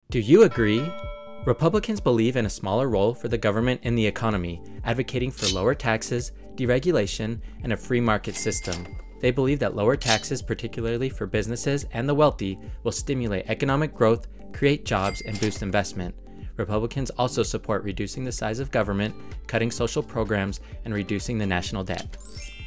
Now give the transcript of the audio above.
Do you agree? Republicans believe in a smaller role for the government in the economy, advocating for lower taxes, deregulation, and a free market system. They believe that lower taxes, particularly for businesses and the wealthy, will stimulate economic growth, create jobs, and boost investment. Republicans also support reducing the size of government, cutting social programs, and reducing the national debt.